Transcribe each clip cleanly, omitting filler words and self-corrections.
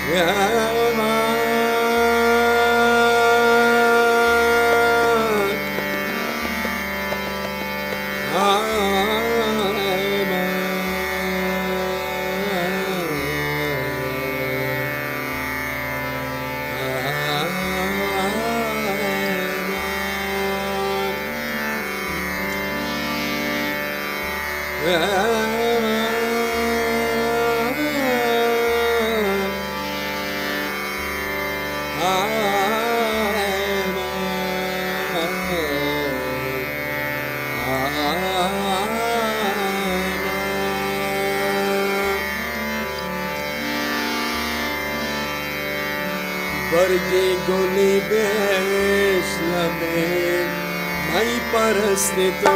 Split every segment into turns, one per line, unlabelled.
يا برگ گلی بشنوه می پرست تو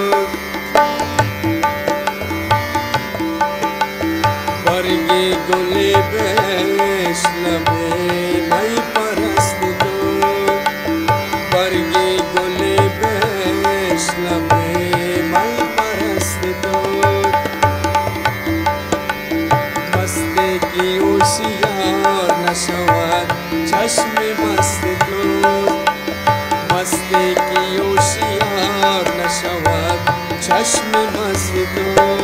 برگ گلی بشنوه می پرست تو برگ گلی بشنوه می پرست تو مستی کی اوشیار نشود چشم مست تو مستی کی اوشیار نشود چشم مست تو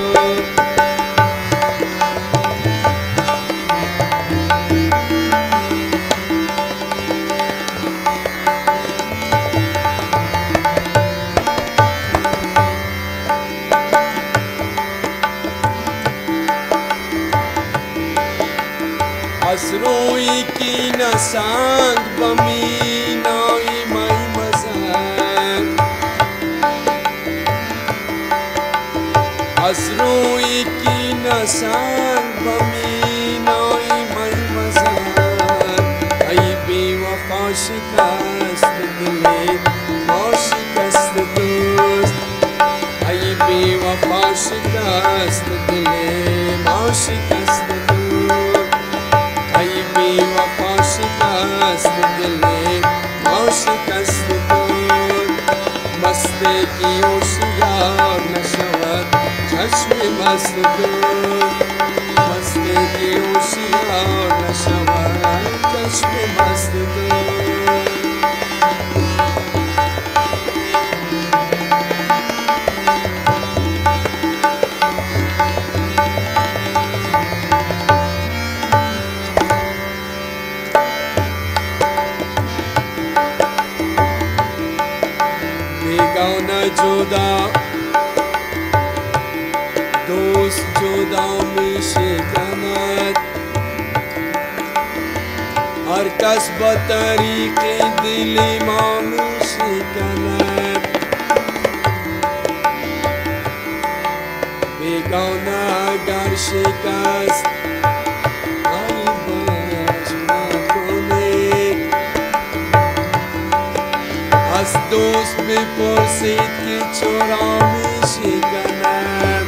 از روی کی نسند با مینای می مزن از روی کی نسند با مینای می مزن ای بی وفا شکست دلی ما شکست دوست ای بی وفا شکست دلی ما شکست ای بی وفا شکست دلی ما شکست تو مستی کی اوشیار نشود چشم مست تو مستی کی اوشیار نشود چشم مست تو بیگانه جدا دوست جدا می شکند هر کس با طریق دل ما می شکند بیگانه اگر شکست از دوست بپرسید که چرا می شکند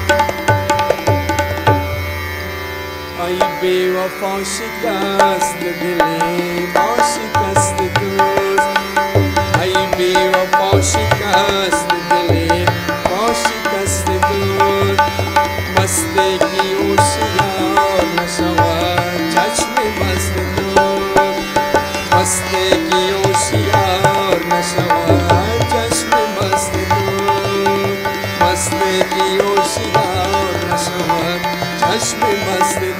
ای بی وفا شکست دلی ما شکست دوست ای بی وفا شکست دلی ما شکست دوست مستی کی اوشیار نشود چشم مست دوست مستی کی اوشیار نشود چشم مست دوست مستی کی اوشیار نشود چشم مست دوست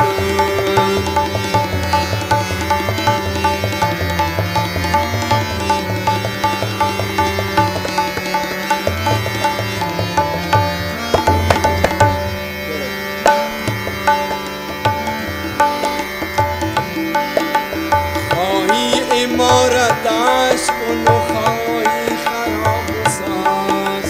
امارتش کن و خواهی خراب و ساز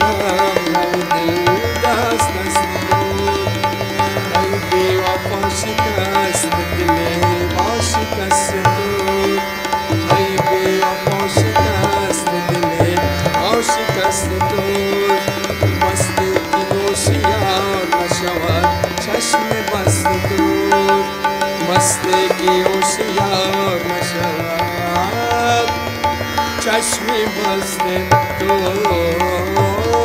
رنگ دل دست دست دور ای بی وفا شکست دل ما شکست دور ای بی وفا شکست دل ما شکست دور مستی که هوشیار نشود چشم بست دور مستی که هوشیار نشود چشم بست دور